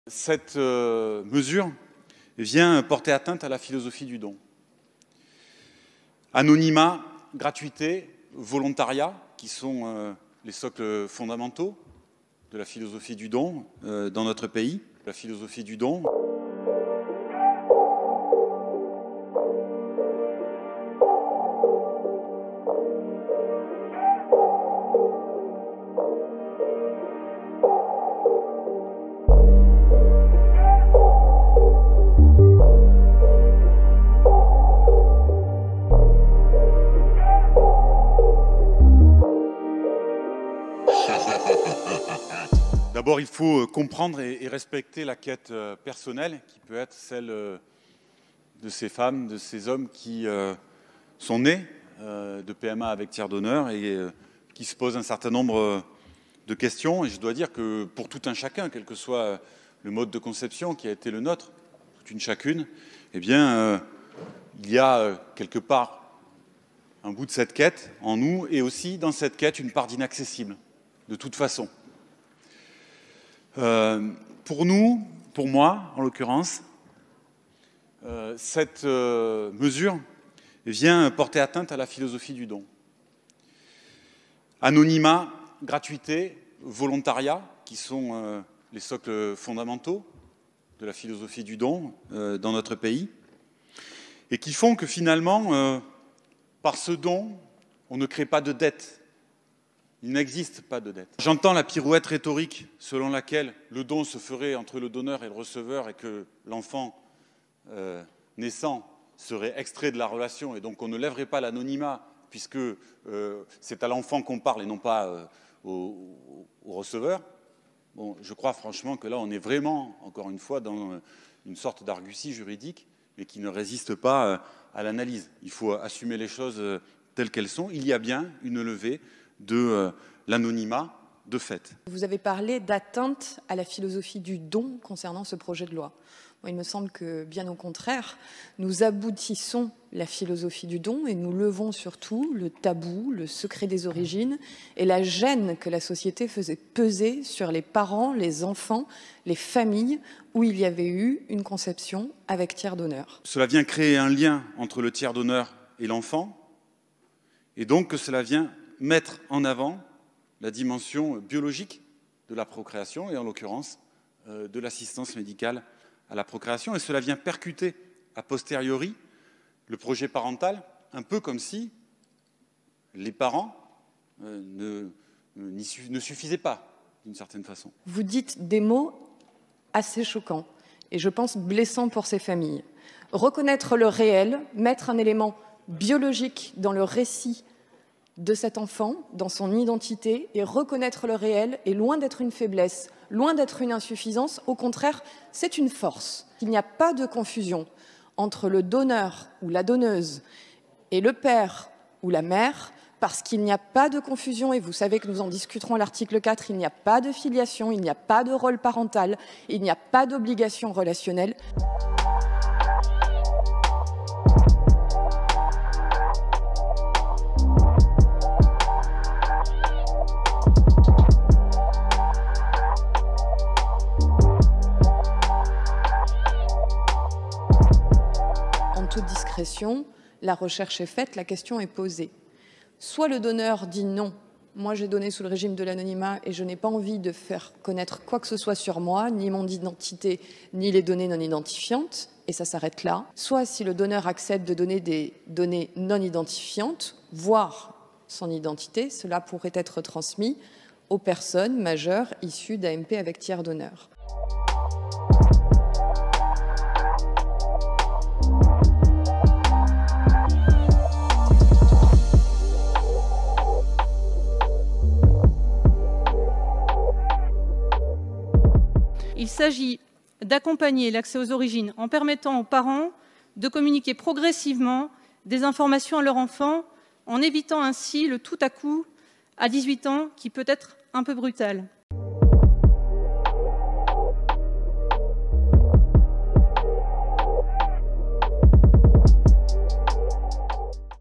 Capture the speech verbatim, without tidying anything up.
Cette euh, mesure vient porter atteinte à la philosophie du don. Anonymat, gratuité, volontariat, qui sont euh, les socles fondamentaux de la philosophie du don euh, dans notre pays. La philosophie du don. D'abord, il faut comprendre et respecter la quête personnelle qui peut être celle de ces femmes, de ces hommes qui sont nés de P M A avec tiers donneur et qui se posent un certain nombre de questions. Et je dois dire que pour tout un chacun, quel que soit le mode de conception qui a été le nôtre, toute une chacune, eh bien, il y a quelque part un bout de cette quête en nous et aussi dans cette quête une part d'inaccessible, de toute façon. Euh, pour nous, pour moi en l'occurrence, euh, cette euh, mesure vient porter atteinte à la philosophie du don. Anonymat, gratuité, volontariat, qui sont euh, les socles fondamentaux de la philosophie du don euh, dans notre pays, et qui font que finalement, euh, par ce don, on ne crée pas de dette. Il n'existe pas de dette. J'entends la pirouette rhétorique selon laquelle le don se ferait entre le donneur et le receveur et que l'enfant euh, naissant serait extrait de la relation et donc on ne lèverait pas l'anonymat puisque euh, c'est à l'enfant qu'on parle et non pas euh, au, au receveur. Bon, je crois franchement que là on est vraiment, encore une fois, dans une sorte d'argutie juridique mais qui ne résiste pas euh, à l'analyse. Il faut assumer les choses euh, telles qu'elles sont. Il y a bien une levée de euh, l'anonymat de fait. Vous avez parlé d'atteinte à la philosophie du don concernant ce projet de loi. Moi, il me semble que, bien au contraire, nous aboutissons la philosophie du don et nous levons surtout le tabou, le secret des origines et la gêne que la société faisait peser sur les parents, les enfants, les familles où il y avait eu une conception avec tiers donneur. Cela vient créer un lien entre le tiers donneur et l'enfant et donc que cela vient mettre en avant la dimension biologique de la procréation et en l'occurrence euh, de l'assistance médicale à la procréation. Et cela vient percuter a posteriori le projet parental, un peu comme si les parents euh, ne, ne, ne suffisaient pas d'une certaine façon. Vous dites des mots assez choquants et je pense blessants pour ces familles. Reconnaître le réel, mettre un élément biologique dans le récit de cet enfant, dans son identité, et reconnaître le réel est loin d'être une faiblesse, loin d'être une insuffisance. Au contraire, c'est une force. Il n'y a pas de confusion entre le donneur ou la donneuse et le père ou la mère, parce qu'il n'y a pas de confusion, et vous savez que nous en discuterons à l'article quatre, il n'y a pas de filiation, il n'y a pas de rôle parental, il n'y a pas d'obligation relationnelle. Toute discrétion, la recherche est faite, la question est posée. Soit le donneur dit non, moi j'ai donné sous le régime de l'anonymat et je n'ai pas envie de faire connaître quoi que ce soit sur moi, ni mon identité, ni les données non identifiantes, et ça s'arrête là. Soit si le donneur accepte de donner des données non identifiantes, voire son identité, cela pourrait être transmis aux personnes majeures issues d'A M P avec tiers donneur. Il s'agit d'accompagner l'accès aux origines en permettant aux parents de communiquer progressivement des informations à leur enfant, en évitant ainsi le tout à coup à dix-huit ans qui peut être un peu brutal.